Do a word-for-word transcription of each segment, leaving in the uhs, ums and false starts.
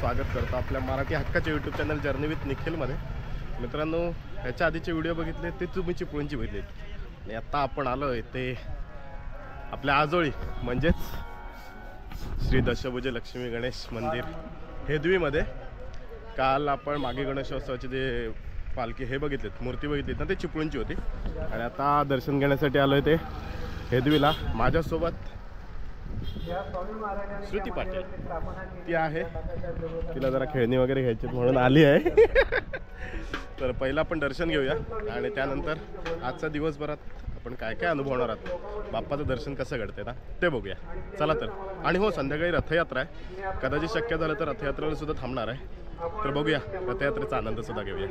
स्वागत करतो आपल्या मराठी हक्काच्या यूट्यूब चॅनल जर्नी विथ निखिलमध्ये। मित्रांनो, ह्याच्या आधीचे व्हिडिओ बघितले ते तुम्ही चिपळूणची बघितले आणि आता आपण आलो आहे ते आपल्या आजोळी म्हणजेच श्री दशभुज लक्ष्मी गणेश मंदिर हेदवीमध्ये। काल आपण मागे गणेशोत्सवाचे जे पालखी हे बघितलेत, मूर्ती बघितलीत ना, ते चिपळूणची होती आणि आता दर्शन घेण्यासाठी आलो आहे ते हेदवीला। माझ्यासोबत श्रुती पाटील ती आहे, तिला जरा खेळणी वगैरे घ्यायची म्हणून आली आहे। तर पहिला आपण दर्शन घेऊया आणि त्यानंतर आजचा दिवसभरात आपण काय काय अनुभवणार आहोत, बाप्पाचं दर्शन कसं घडते ना ते बघूया। चला तर। आणि हो, संध्याकाळी रथयात्रा आहे, कदाचित शक्य झालं तर रथयात्रेला सुद्धा थांबणार आहे, तर बघूया रथयात्रेचा आनंद सुद्धा घेऊया।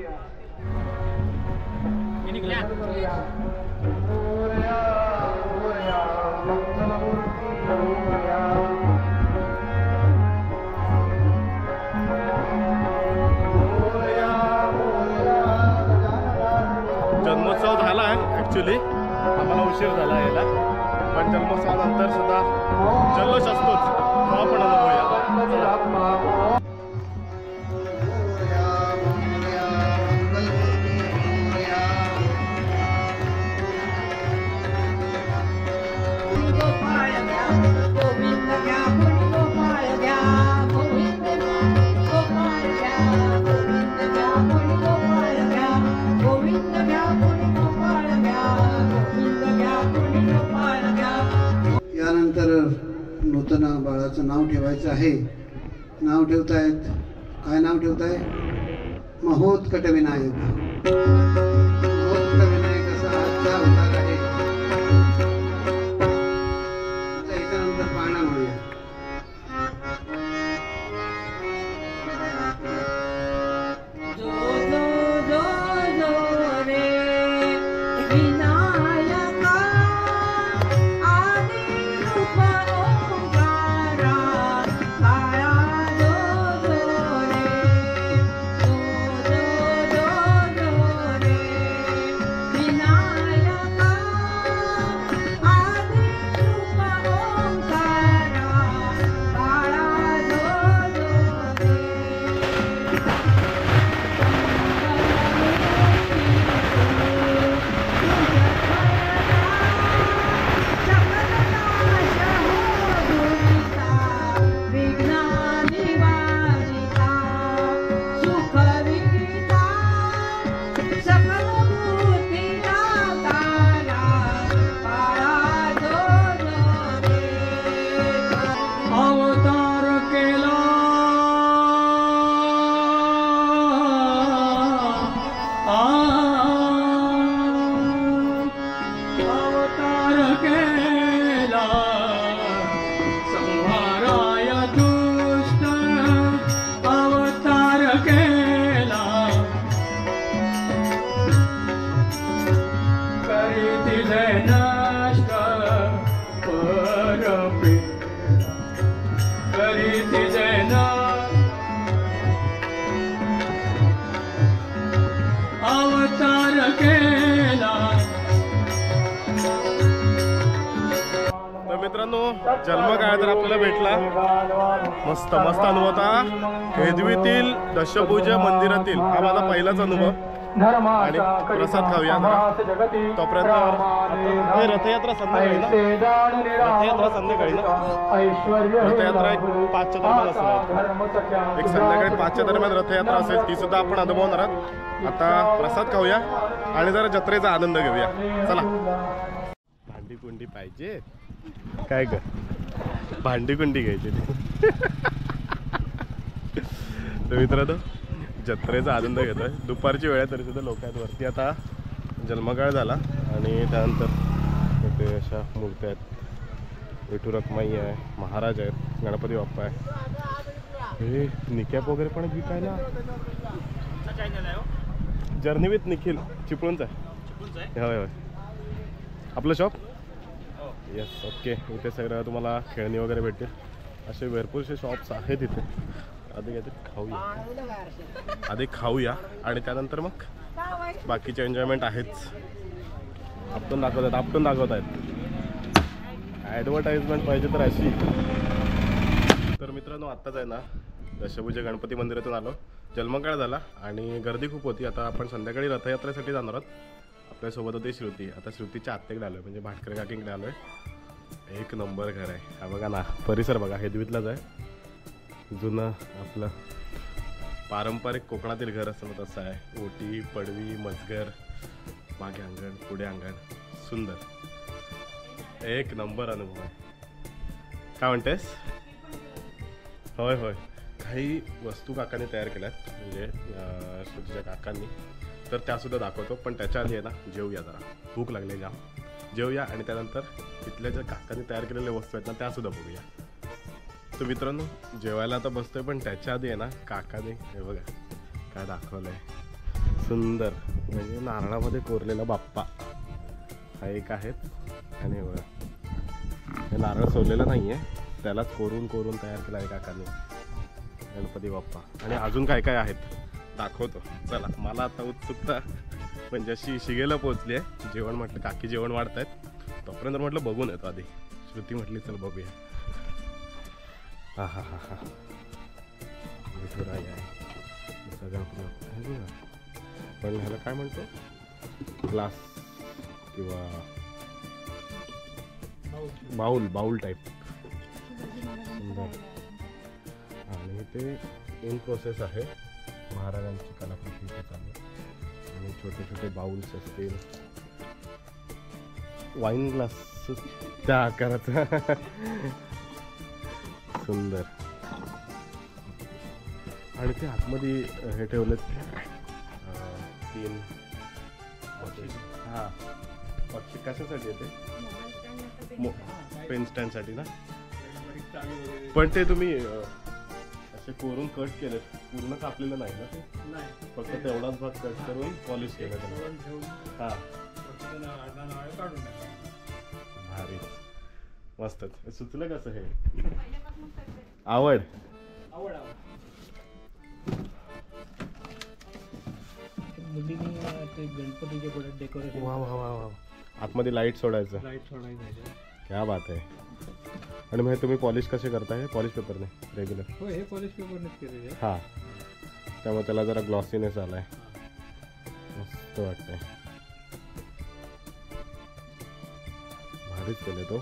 जन्मोत्सव झाला आहे, ॲक्च्युली आम्हाला उशीर झाला यायला, पण जन्मोत्सवानंतर सुद्धा जल्लोष असतोच, तो आपण अनुभवूया। यानंतर नूतन बाळाचं नाव ठेवायचं आहे। नाव ठेवतायत, काय नाव ठेवताय? महोत्कटविनायक। महोत्कटविनायक असा आजचा अवतार आहे। त्याच्यानंतर पाळणा म्हणूया। मित्रांनो, जन्म काय तर आपल्याला भेटला, मस्त मस्त अनुभव होता हेदवीतील दशभुज मंदिरातील। हा माझा पहिलाच अनुभव आणि प्रसाद खाऊया तोपर्यंत। रथयात्रा संध्याकाळी ना, रथयात्रा संध्याकाळी ना, रथयात्रा एक पाचच्या दरम्यान असेल, एक संध्याकाळी पाचच्या दरम्यान रथयात्रा असेल, ती सुद्धा आपण अनुभवणार आहोत। आता प्रसाद खाऊया आणि जरा जत्रेचा आनंद घेऊया। चला। भांडी कुंडी पाहिजे काय ग, भांडी कुंडी घ्यायची। तर मित्रांनो, जत्रेचा आनंद घेतोय, दुपारची वेळ आहे तरी सुद्धा लोक आहेत वरती। आता जन्मकाळ झाला आणि त्यानंतर ते अशा मूर्त्या आहेत, विठू रखुमाई आहे, महाराज आहेत, गणपती बाप्पा आहे, हे निकॅप वगैरे पण विकायला। जर्नी विथ निखिल चिपळूणचा आहे, होय होय आपलं शॉप। Yes, okay. इथे सगळं तुम्हाला खेळणी वगैरे भेटतील, असे भरपूरसे शॉप्स आहेत इथे। आधी काहीतरी खाऊया, आधी खाऊया आणि त्यानंतर मग बाकीचे एन्जॉयमेंट आहेच। आपटून दाखवत आहेत, आपटून दाखवत आहेत। ॲडव्हर्टाइजमेंट पाहिजे तर अशी। तर मित्रांनो, आत्ताच आहे ना दशभुजा गणपती मंदिरातून आलो. जन्मकाळ झाला आणि गर्दी खूप होती. आता आपण संध्याकाळी रथयात्रेसाठी जाणार आहोत. आपल्यासोबत होती श्रुती. आता श्रुतीच्या आत्तेकडे आलो आहे, म्हणजे भाटकर काकींकडे आलो आहे. एक नंबर घर आहे. हा बघा ना, परिसर बघा, हेदवीतलाच आहे. जुनं आपलं पारंपरिक कोकणातील घर असतं ना तसं आहे. ओटी, पडवी, मजगर, मागे अंगण, पुढे अंगण, सुंदर एक नंबर अनुभव आहे. काय म्हणतेस? होय होय, काही वस्तू काकांनी तयार केल्यात, म्हणजे श्रुतीच्या काकांनी, तर त्यासुद्धा दाखवतो. पण त्याच्या आधी आहे ना, जेवूया जरा, भूक लागली जाम. जेवूया आणि त्यानंतर तिथल्या ज्या काकांनी तयार केलेल्या वस्तू आहेत ना त्यासुद्धा बघूया. तर मित्रांनो, जेवायला आता बसतोय, पण त्याच्या आधी आहे ना काकाने हे बघा काय दाखवलं आहे. सुंदर, म्हणजे नारळामध्ये कोरलेला बाप्पा हा एक आहेत. आणि बघा हे नारळ सोललेलं नाही आहे, त्यालाच कोरून कोरून तयार केला आहे काकांनी गणपती बाप्पा. आणि अजून काय काय आहेत दाखवतो. चला, मला आता उत्सुकता म्हणजे अशी शिगेला पोहोचली आहे. जेवण म्हटलं, काकी जेवण वाढत आहेत, तोपर्यंत म्हटलं बघून येतो आधी. श्रुती म्हटली चल बघूया. हा हा हा हा विठुराई आहे सगळं. पण ह्याला काय म्हणतो, ग्लास किंवा बाऊल बाऊल टाईप. सुंदर. आणि ते इन प्रोसेस आहे. महाराजांची कलाकृती इथे चालू. आणि छोटे छोटे बाउल्स असतील, वाईन ग्लास त्या आकाराचा. सुंदर. आणि ते आतमध्ये हे ठेवलेत तीन. हा पक्षी कशासाठी येते? पेन स्टँडसाठी ना. पण ते तुम्ही असे कोरून कट केले, पूर्ण कापलेलं नाही ना ते? फक्त तेवढाच भाग कट करून पॉलिश केलं त्याला. हा भारी, मस्तच. सुचलं कसं हे? आवड आवड गणपतीचे प्रोडक्ट डेकोरेशन. वा वा वा वा. आतमध्ये लाईट सोडायचं. लाईट सोडायचं. क्या बात आहे. आणि मग तुम्ही पॉलिश कसे करताय? पॉलिश पेपरने रेग्युलर? हो, हे पॉलिश पेपरनेच केलेले. हां, त्यामुळे त्याला जरा ग्लॉसीनेस आलाय. मस्त वाटतंय. भारीच केलं तो.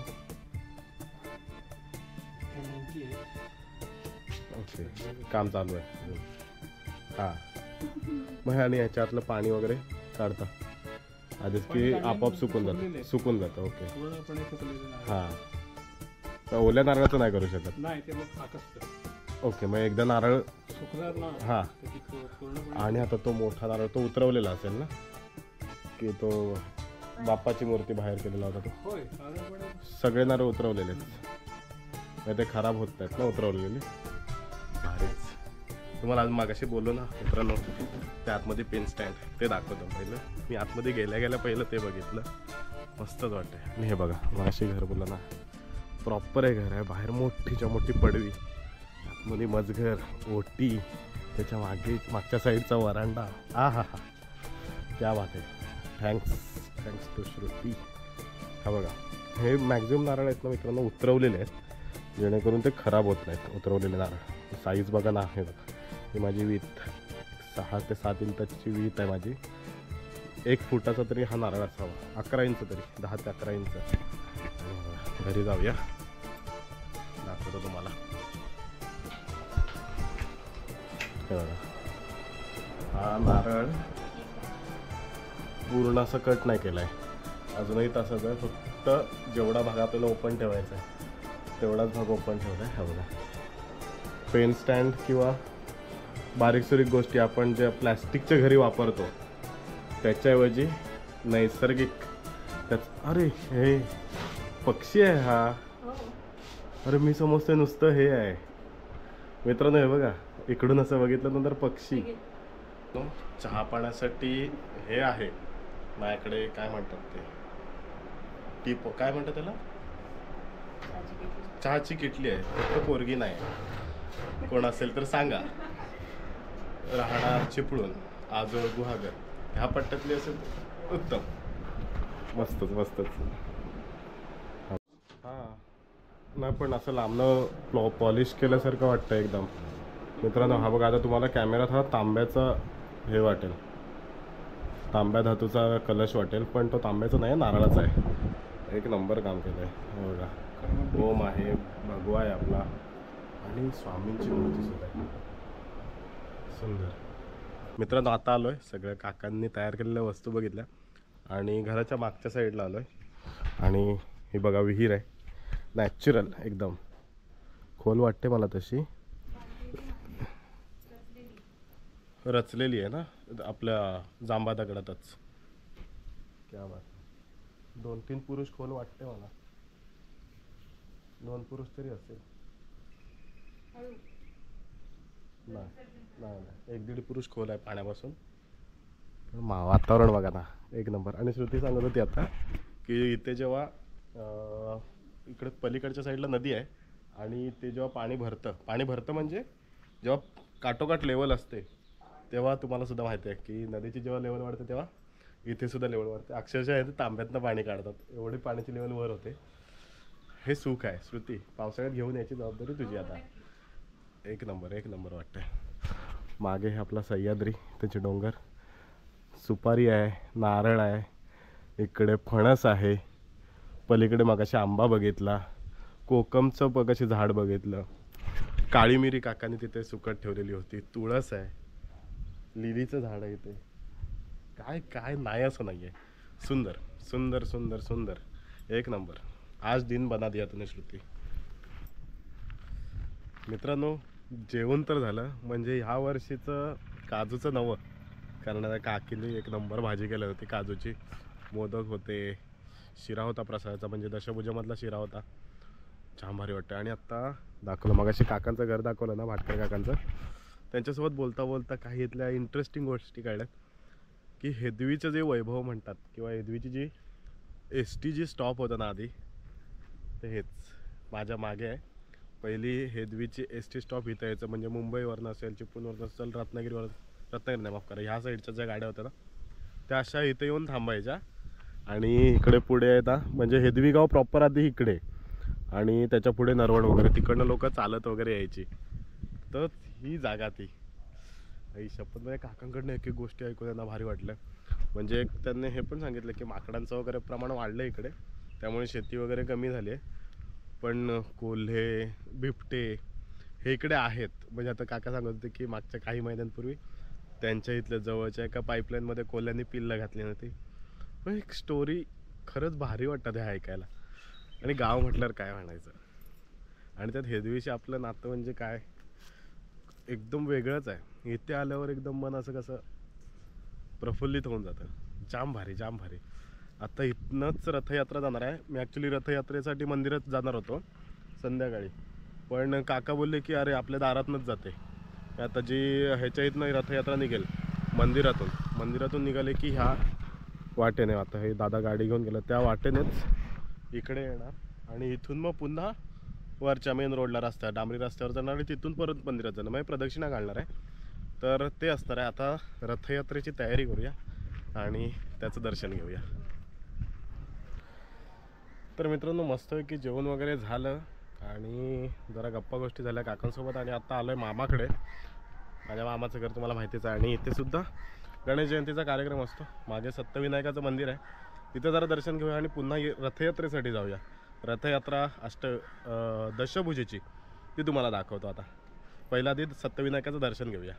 ओके, काम चालू आहे. हां, मग आणि याच्यातलं पाणी वगैरे काढता आधीच की आपोआप सुकून जातं? सुकून जातं. ओके. पूर्णपणे सुकलेलं नाही. हां, ओल्या नारळाचं नाही करू शकत? नाही, ते मग खाक असतं. ओके, मग एकदा नारळ सुकणार ना. हां. पूर्णपणे. आणि आता तो मोठा नारळ तो उतरवलेला असेल ना, की तो बाप्पाची मूर्ती बाहेर केलेला होता तो? होय, सगळे नारळ उतरवलेले नाही, ते खराब होत नाहीत ना उतरवलेले. भारीच. तुम्हाला आज मागाशी बोललो ना मित्रांनो, त्या आतमध्ये पेन स्टँड ते दाखवतो. पहिलं मी आतमध्ये गेल्या गेल्या पहिलं ते बघितलं, मस्तच वाटतंय. आणि हे बघा, मागाशी घर बोललं ना, प्रॉपर आहे घर आहे. बाहेर मोठीच्या मोठी पडवी, आतमध्ये मजघर, ओटी, त्याच्या मागे मागच्या साईडचा वरांडा. आ हा हा, क्या बात आहे. Thanks thanks to Shruti. हा बघा, हे मॅक्झिमम नारळ आहेत ना मित्रांनो उतरवलेले आहेत, जेणेकरून ते खराब होत नाहीत उतरवलेले नारळ. साईज बघा ना, हे बघा, ही माझी वीत सहा ते सात इंचाची वीत आहे माझी. एक फुटाचा तरी हा नारळ असावा, अकरा इंच तरी, दहा ते अकरा इंच. घरी जाऊया, दाखवतो तुम्हाला. हे बघा, हा नारळ पूर्ण असं कट नाही केला आहे अजूनही तसंच आहे. फक्त जेवढा भाग आपल्याला ओपन ठेवायचा आहे तेवढाच भाग ओपन ठेवला आहे. हा बघा, पेन स्टँड किंवा बारीक सुरीक गोष्टी आपण ज्या प्लॅस्टिकच्या घरी वापरतो त्याच्याऐवजी नैसर्गिक त्याच. अरे हे पक्षी आहे हा. अरे मी समजतोय नुसतं हे आहे मित्रांनो. हे बघा, इकडून असं बघितलं नंतर पक्षी. चहा पाण्यासाठी हे आहे माझ्याकडे, काय म्हणतात ते, टीप काय म्हणतात त्याला, चहाची किटली आहे. फक्त पोरगी नाही, कोण असेल तर सांगा. राहणार चिपळूण, आजोळ गुहागर, ह्या पट्ट्यातली असेल उत्तम. मस्तच मस्तच. हां, नाही पण असं लांबनं प्लॉ पॉलिश केल्यासारखं वाटतं एकदम. मित्रांनो हा बघा, आता तुम्हाला कॅमेरात हा तांब्याचा हे वाटेल, तांब्या धातूचा कलश वाटेल, पण तो तांब्याचा नाही, नारळाचा आहे. एक नंबर काम केलं आहे बघा. ओम आहे, भगवा आहे आपला, आणि स्वामींची मूर्ती सुद्धा आहे. सुंदर. मित्रांनो आता आलो आहे, सगळ्या काकांनी तयार केलेल्या वस्तू बघितल्या आणि घराच्या मागच्या साईडला आलो आहे. आणि ही बघा विहीर आहे, नॅचरल एकदम, खोल वाटते मला तशी, रचलेली आहे ना आपल्या जांभा दगडातच. क्या बात. दोन तीन पुरुष खोल वाटते मला, दोन पुरुष तरी असेल. नाही नाही नाही, एक दीड पुरुष खोल आहे पाण्यापासून. पण मा वातावरण बघा ना एक नंबर. आणि श्रुती सांगत होती आता की इथे जेव्हा इकडे पलीकडच्या साईडला नदी आहे आणि ते जेव्हा पाणी भरतं, पाणी भरतं म्हणजे जेव्हा काठोकाठ लेवल असते तेव्हा तुम्हाला सुद्धा माहिती आहे की नदीची जेव्हा लेवल वाढते तेव्हा इथे सुद्धा लेवल वाढते. अक्षरशः इथे तांब्यातनं पाणी काढतात, एवढी पाण्याची लेवल वर होते. हे सुख आहे श्रुती, पावसाळ्यात घेऊन यायची जबाबदारी तुझी आता. एक नंबर एक नंबर वाटतंय. मागे हे आपला सह्याद्री, त्याचे डोंगर, सुपारी आहे, नारळ आहे, इकडे फणस आहे, पलीकडे मगाशी आंबा बघितला, कोकमचं मगाशी झाड बघितलं, काळी मिरी काकांनी तिथे सुकट ठेवलेली होती, तुळस आहे, लिलीचं झाड आहे इथे. काय काय नाही असं नाही आहे. सुंदर सुंदर सुंदर सुंदर, एक नंबर. आज दिन बना दिया तूने श्रुती. मित्रांनो जेवण तर झालं, म्हणजे ह्या वर्षीचं काजूचं नवं, कारण काकीने एक नंबर भाजी केली होती काजूची. मोदक होते, शिरा होता प्रसादाचा, म्हणजे दशभुजामधला शिरा होता, छान भारी वाटतं. आणि आत्ता दाखवलं मगाशी काकांचं घर दाखवलं ना, भाटकर काकांचं, त्यांच्यासोबत बोलता बोलता काही इथल्या इंटरेस्टिंग गोष्टी कळल्यात की हेदवीचं जे वैभव म्हणतात किंवा हेदवीची जी एस टी जी स्टॉप होतं ना आधी, ते हेच माझ्या मागे आहे. पहिली हेदवीची एस टी स्टॉप इथं यायचं, म्हणजे मुंबईवरनं असेल, चिपळूणवरनं असेल, रत्नागिरीवर रत्नागिरी नाही माफ करा, ह्या साईडच्या ज्या गाड्या होत्या ना त्या अशा इथे येऊन थांबायच्या. आणि इकडे पुढे येतात, म्हणजे हेदवी गाव प्रॉपर आधी इकडे, आणि त्याच्या पुढे नरवड वगैरे, तिकडनं लोक चालत वगैरे यायची. तर ही जागा ती आई शपथ. म्हणजे काकांकडनं एक एक गोष्टी ऐकून त्यांना भारी वाटलं. म्हणजे त्यांनी हे पण सांगितलं की माकडांचं वगैरे प्रमाण वाढलं इकडे, त्यामुळे शेती वगैरे कमी झाली आहे, पण कोल्हे बिबटे हे इकडे आहेत. म्हणजे आता काका सांगत होते की मागच्या काही महिन्यांपूर्वी त्यांच्या इथल्या जवळच्या एका पाईपलाईनमध्ये कोल्ह्यांनी पिल्लं घातली नव्हती. पण एक स्टोरी खरंच भारी वाटतं हे ऐकायला. आणि गाव म्हटल्यावर काय म्हणायचं, आणि त्यात हेदवीशी आपलं नातं म्हणजे काय एकदम वेगळंच आहे. इथे आल्यावर एकदम मन असं कसं प्रफुल्लित होऊन जातं. जाम भारी जाम भारी. आता इथनंच रथयात्रा जाणार आहे. मी ॲक्च्युली रथयात्रेसाठी मंदिरात जाणार होतो संध्याकाळी, पण काका बोलले की अरे आपल्या दारातनंच जाते. आता जी ह्याच्या इथनं रथयात्रा निघेल मंदिरातून, मंदिरातून निघाले की ह्या वाटेने, आता हे दादा गाडी घेऊन गेलं त्या वाटेनेच इकडे येणार, आणि इथून मग पुन्हा वरच्या मेन रोडला रस्ता, डांबरी रस्त्यावर जाणार, आणि तिथून परत मंदिरात जाणार, म्हणजे प्रदक्षिणा घालणार आहे. तर ते असणार आहे. आता रथयात्रेची तयारी करूया आणि त्याचं दर्शन घेऊया. तर मित्रांनो मस्तपैकी जेवण वगैरे झालं आणि जरा गप्पा गोष्टी झाल्या काकांसोबत, आणि आता आलो आहे मामाकडे. माझ्या मामाचं घर तुम्हाला माहितीच आहे, आणि इथे सुद्धा गणेश जयंतीचा कार्यक्रम असतो. मागे सप्तविनायकाचं मंदिर आहे, तिथे जरा दर्शन घेऊया आणि पुन्हा रथयात्रेसाठी जाऊया. रथयात्रा अष्ट दशभुजेची ती तुम्हाला दाखवतो. आता पहिला आधी सप्तविनायकाचं दर्शन घेऊया.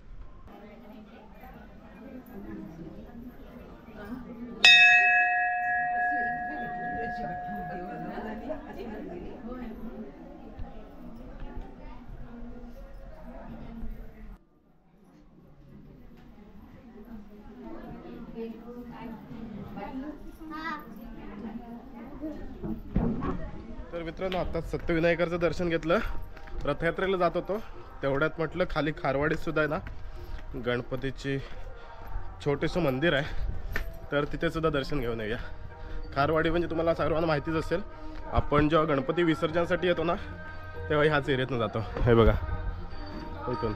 तर मित्रांनो आत्ताच सप्तविनायकाचं दर्शन घेतलं, रथयात्रेला जात होतो तेवढ्यात म्हटलं खाली खारवाडीत सुद्धा आहे ना गणपतीची छोटेसं मंदिर आहे, तर तिथे सुद्धा दर्शन घेऊन येऊया. खारवाडी म्हणजे तुम्हाला सर्वांना माहितीच असेल, आपण जेव्हा गणपती विसर्जनासाठी येतो ना तेव्हा ह्याच एरियातून जातो. हे बघा इथून.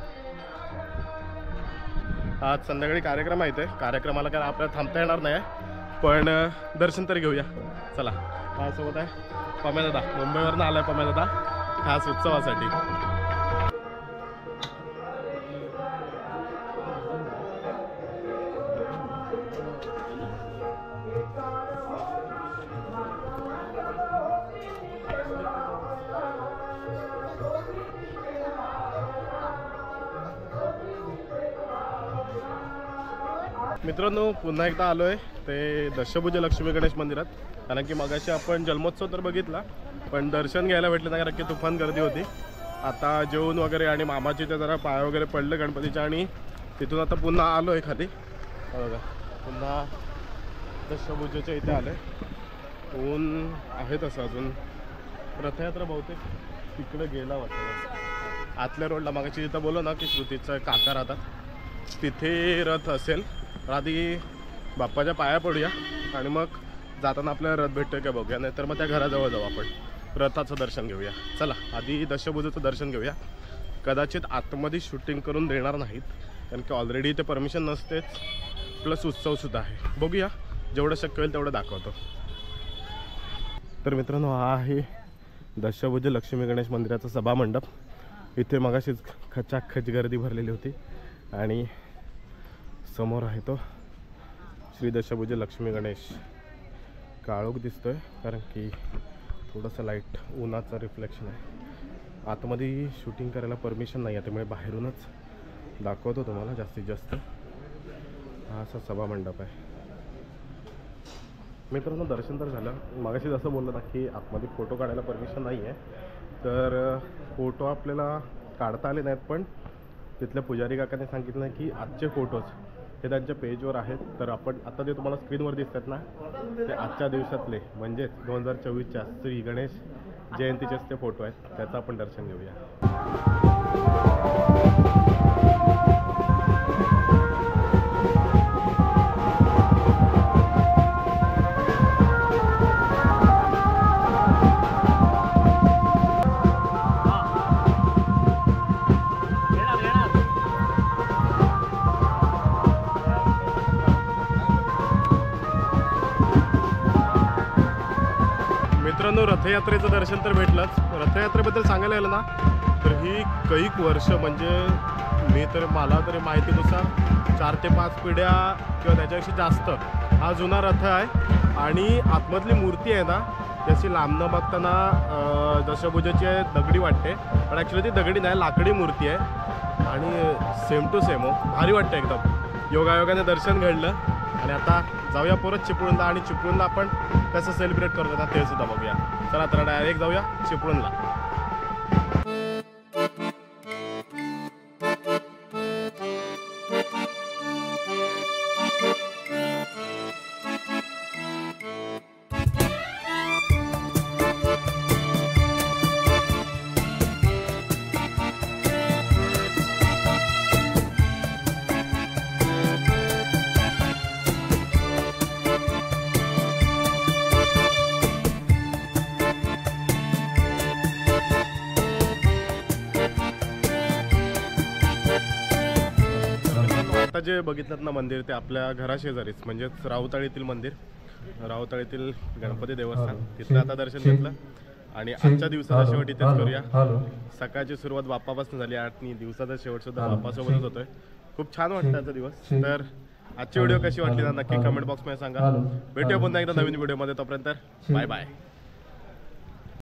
आज संध्याकाळी कार्यक्रम आहे, ते कार्यक्रमाला काय आपल्याला थांबता येणार नाही, पण दर्शन तरी घेऊया. चला. माझ्यासोबत आहे पम्या दादा, मुंबईवरनं आलाय पम्या दादा खास उत्सवासाठी. मित्रांनो पुन्हा एकदा आलो आहे ते दशभुज लक्ष्मी गणेश मंदिरात, कारण की मगाशी आपण जन्मोत्सव तर बघितला पण दर्शन घ्यायला भेटलं नाही, कारण की तुफान गर्दी होती. आता जेवण वगैरे आणि मामाची ते जरा पाय वगैरे पडले गणपतीच्या आणि तिथून आता पुन्हा आलो आहे खाली. बघा पुन्हा दशभुजेच्या इथे आलं आहे. ऊन आहे तसं अजून. रथयात्रा बहुतेक तिकडे गेला वाटतं आतल्या रोडला. मागाशी जिथं बोललो ना की श्रुतीचं काका राहतात तिथे रथ असेल. आधी बाप्पाच्या पाया पडूया आणि मग जाताना आपल्याला रथ भेटतोय का बघूया, नाहीतर मग त्या घराजवळ जाऊ आपण, रथाचं दर्शन घेऊया. चला आधी दशभुजेचं दर्शन घेऊया. कदाचित आतमध्ये शूटिंग करून देणार नाहीत कारण की ऑलरेडी ते परमिशन नसतेच, प्लस उत्सवसुद्धा आहे. बघूया जेवढं शक्य होईल तेवढं दाखवतो. तर मित्रांनो हा आहे दशभुज लक्ष्मी गणेश मंदिराचा सभामंडप. इथे मगाशीच खचाखच गर्दी भरलेली होती आणि समोर आहे तो श्री दशभुज लक्ष्मी गणेश. काळोख दिसतोय कारण की थोडंसं लाईट उन्हाचं रिफ्लेक्शन आहे. आतमध्ये शूटिंग करायला परमिशन नाही आहे, त्यामुळे बाहेरूनच दाखवतो तुम्हाला जास्तीत जास्त. हा असा सभामंडप आहे. मित्रांनो दर्शन तर झालं. मगाशी जसं बोललं ना की आतमध्ये फोटो काढायला परमिशन नाही आहे, तर फोटो आपल्याला काढता आले नाहीत, पण तिथल्या पुजारी काकाने सांगितलं की आजचे फोटोज हे त्यांच्या पेजवर आहेत. तर आपण आता जे तुम्हाला स्क्रीनवर दिसतात ना ते आजच्या दिवसातले म्हणजेच दोन हजार चोवीसच्या श्री गणेश जयंतीचेच ते फोटो आहेत. त्याचं आपण दर्शन घेऊया. मित्रांनो रथयात्रेचं दर्शन तर भेटलंच. रथयात्रेबद्दल सांगायला गेलं ना तर ही कैक वर्ष म्हणजे मी तर मला तरी माहितीनुसार चार ते पाच पिढ्या किंवा त्याच्यापेक्षा जास्त हा जुना रथ आहे. आणि आतमधली मूर्ती आहे ना त्याची लांबनं बघताना दशभुजाची दगडी वाटते, पण ॲक्च्युली ती दगडी नाही लाकडी मूर्ती आहे आणि सेम टू सेम हो भारी वाटतं एकदम. योगायोगाने दर्शन घडलं आणि आता जाऊया परत चिपळूणला आणि चिपळूणला आपण कसं सेलिब्रेट करतो ना ते सुद्धा बघूया. चला तर डायरेक्ट जाऊया चिपळूणला. आता जे बघितलं ना मंदिर ते आपल्या घराशेजारीच म्हणजेच राऊताळीतील मंदिर, राऊताळीतील गणपती देवस्थान, तिथलं आता दर्शन घेतलं आणि आजच्या दिवसाचा शेवट इथेच करूया. सकाळची सुरुवात बाप्पापासून झाली आणि दिवसाचा शेवट सुद्धा बाप्पासोबतच होतोय. खूप छान वाटतं आजचा दिवस. तर आजची व्हिडिओ कशी वाटली ना नक्की कमेंट बॉक्समध्ये सांगा. भेटूया पुन्हा एकदा नवीन व्हिडिओमध्ये. तोपर्यंत बाय बाय.